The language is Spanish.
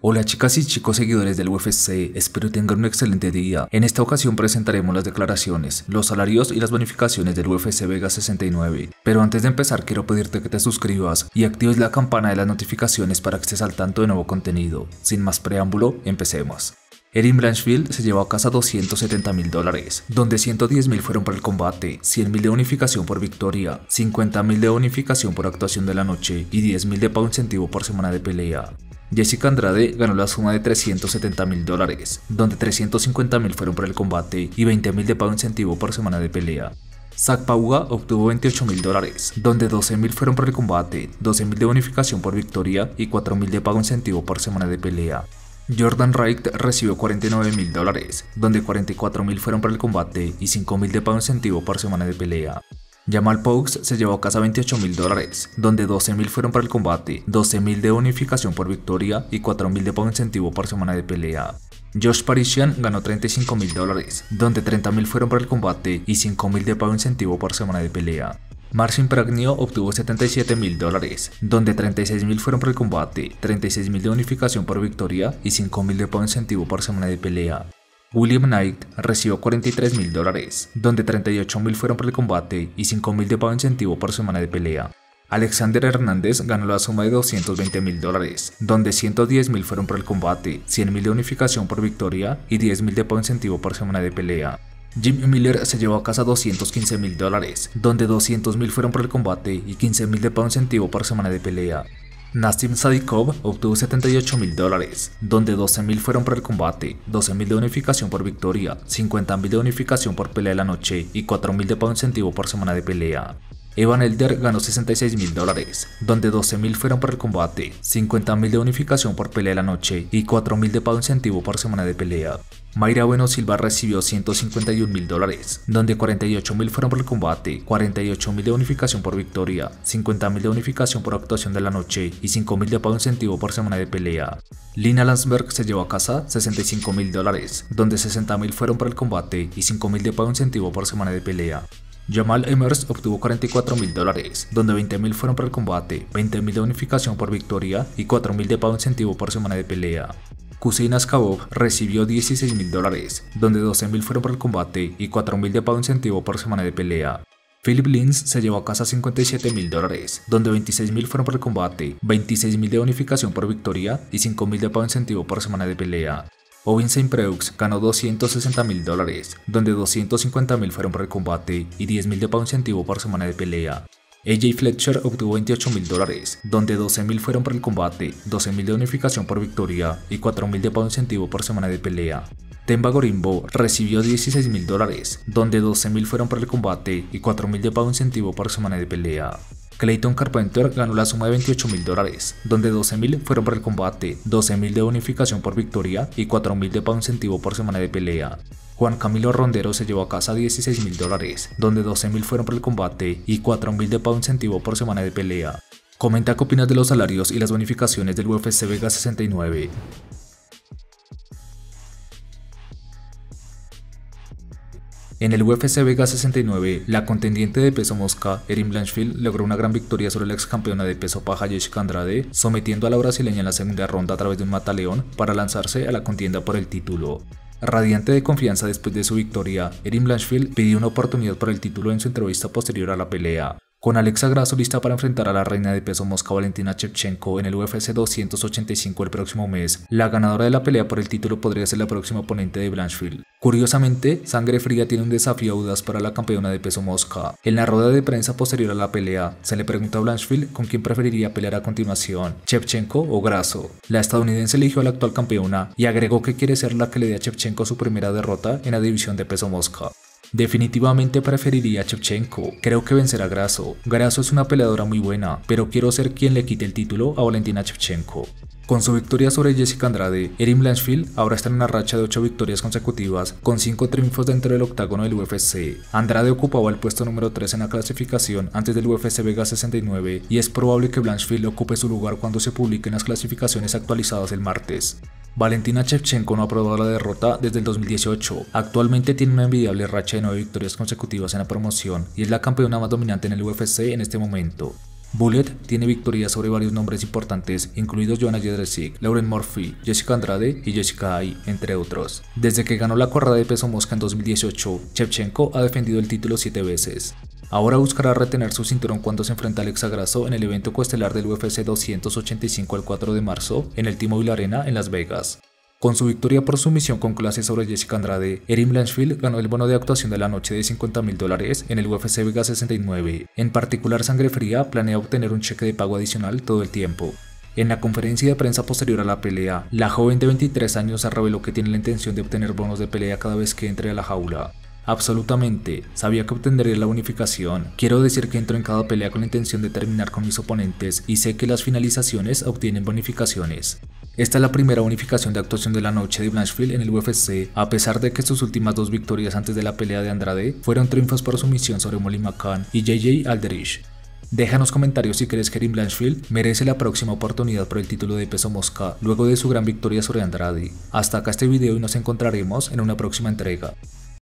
Hola chicas y chicos seguidores del UFC, espero tengan un excelente día. En esta ocasión presentaremos las declaraciones, los salarios y las bonificaciones del UFC Vegas 69. Pero antes de empezar quiero pedirte que te suscribas y actives la campana de las notificaciones para que estés al tanto de nuevo contenido. Sin más preámbulo, empecemos. Erin Blanchfield se llevó a casa $270.000, donde $110.000 fueron por el combate, $100.000 de bonificación por victoria, $50.000 de bonificación por actuación de la noche y $10.000 de pago incentivo por semana de pelea. Jessica Andrade ganó la suma de $370.000, donde $350.000 fueron por el combate y $20.000 de pago incentivo por semana de pelea. Zach Pauga obtuvo $28.000, donde $12.000 fueron por el combate, $12.000 de bonificación por victoria y $4.000 de pago incentivo por semana de pelea. Jordan Wright recibió $49.000, donde $44.000 fueron por el combate y $5.000 de pago incentivo por semana de pelea. Jamal Paux se llevó a casa $28.000, donde $12.000 fueron para el combate, $12.000 de bonificación por victoria y $4.000 de pago incentivo por semana de pelea. Josh Parisian ganó $35.000, donde $30.000 fueron para el combate y $5.000 de pago incentivo por semana de pelea. Marcin Praggnio obtuvo $77.000, donde $36.000 fueron por el combate, $36.000 de bonificación por victoria y $5.000 de pago incentivo por semana de pelea. William Knight recibió $43.000, donde $38.000 fueron por el combate y $5.000 de pago incentivo por semana de pelea. Alexander Hernández ganó la suma de $220.000, donde $110.000 fueron por el combate, $100.000 de bonificación por victoria y $10.000 de pago incentivo por semana de pelea. Jim Miller se llevó a casa $215.000, donde $200.000 fueron por el combate y $15.000 de pago incentivo por semana de pelea. Nassim Sadikov obtuvo $78.000, donde $12.000 fueron por el combate, $12.000 de bonificación por victoria, $50.000 de bonificación por pelea de la noche y $4.000 de pago incentivo por semana de pelea. Evan Elder ganó $66.000, donde $12.000 fueron por el combate, $50.000 de bonificación por pelea de la noche y $4.000 de pago incentivo por semana de pelea. Mayra Bueno Silva recibió $151.000, donde $48.000 fueron por el combate, $48.000 de bonificación por victoria, $50.000 de bonificación por actuación de la noche y $5.000 de pago incentivo por semana de pelea. Lina Landsberg se llevó a casa $65.000, donde $60.000 fueron por el combate y $5.000 de pago incentivo por semana de pelea. Jamal Emmers obtuvo $44.000, donde $20.000 fueron por el combate, $20.000 de bonificación por victoria y $4.000 de pago incentivo por semana de pelea. Hussein Askabov recibió $16.000, donde $12.000 fueron por el combate y $4.000 de pago incentivo por semana de pelea. Philip Lins se llevó a casa $57.000, donde $26.000 fueron por el combate, $26.000 de bonificación por victoria y $5.000 de pago incentivo por semana de pelea. Ovin St. Preux ganó $260.000, donde $250.000 fueron por el combate y $10.000 de pago incentivo por semana de pelea. AJ Fletcher obtuvo $28.000, donde $12.000 fueron por el combate, $12.000 de bonificación por victoria y $4.000 de pago incentivo por semana de pelea. Temba Gorimbo recibió $16.000, donde $12.000 fueron por el combate y $4.000 de pago incentivo por semana de pelea. Clayton Carpenter ganó la suma de $28.000, donde $12.000 fueron por el combate, $12.000 de bonificación por victoria y $4.000 de pago incentivo por semana de pelea. Juan Camilo Rondero se llevó a casa $16.000, donde $12.000 fueron por el combate y $4.000 de pago incentivo por semana de pelea. Comenta qué opinas de los salarios y las bonificaciones del UFC Vegas 69. En el UFC Vegas 69, la contendiente de peso mosca, Erin Blanchfield, logró una gran victoria sobre la ex campeona de peso paja Jessica Andrade, sometiendo a la brasileña en la segunda ronda a través de un mataleón para lanzarse a la contienda por el título. Radiante de confianza después de su victoria, Erin Blanchfield pidió una oportunidad por el título en su entrevista posterior a la pelea. Con Alexa Grasso lista para enfrentar a la reina de peso mosca Valentina Shevchenko en el UFC 285 el próximo mes, la ganadora de la pelea por el título podría ser la próxima oponente de Blanchfield. Curiosamente, Sangre Fría tiene un desafío audaz para la campeona de peso mosca. En la rueda de prensa posterior a la pelea, se le preguntó a Blanchfield con quién preferiría pelear a continuación, Shevchenko o Grasso. La estadounidense eligió a la actual campeona y agregó que quiere ser la que le dé a Shevchenko su primera derrota en la división de peso mosca. Definitivamente preferiría a Shevchenko, creo que vencerá a Grasso. Grasso es una peleadora muy buena, pero quiero ser quien le quite el título a Valentina Shevchenko. Con su victoria sobre Jessica Andrade, Erin Blanchfield ahora está en una racha de 8 victorias consecutivas, con 5 triunfos dentro del octágono del UFC. Andrade ocupaba el puesto número 3 en la clasificación antes del UFC Vegas 69 y es probable que Blanchfield ocupe su lugar cuando se publiquen las clasificaciones actualizadas el martes. Valentina Shevchenko no ha probado la derrota desde el 2018. Actualmente tiene una envidiable racha de 9 victorias consecutivas en la promoción y es la campeona más dominante en el UFC en este momento. Bullet tiene victorias sobre varios nombres importantes, incluidos Joanna Jędrzejczyk, Lauren Murphy, Jessica Andrade y Jessica Eye, entre otros. Desde que ganó la corrida de peso mosca en 2018, Shevchenko ha defendido el título 7 veces. Ahora buscará retener su cinturón cuando se enfrenta a Alexa Grasso en el evento coestelar del UFC 285 el 4 de marzo en el T-Mobile Arena en Las Vegas. Con su victoria por sumisión con clase sobre Jessica Andrade, Erin Blanchfield ganó el bono de actuación de la noche de $50.000 en el UFC Vegas 69. En particular, Sangre Fría planea obtener un cheque de pago adicional todo el tiempo. En la conferencia de prensa posterior a la pelea, la joven de 23 años reveló que tiene la intención de obtener bonos de pelea cada vez que entre a la jaula. Absolutamente, sabía que obtendría la unificación. Quiero decir que entro en cada pelea con la intención de terminar con mis oponentes y sé que las finalizaciones obtienen bonificaciones. Esta es la primera unificación de actuación de la noche de Blanchfield en el UFC, a pesar de que sus últimas dos victorias antes de la pelea de Andrade fueron triunfos por sumisión sobre Molly McCann y JJ Aldrich. Déjanos comentarios si crees que Erin Blanchfield merece la próxima oportunidad por el título de peso mosca luego de su gran victoria sobre Andrade. Hasta acá este video y nos encontraremos en una próxima entrega.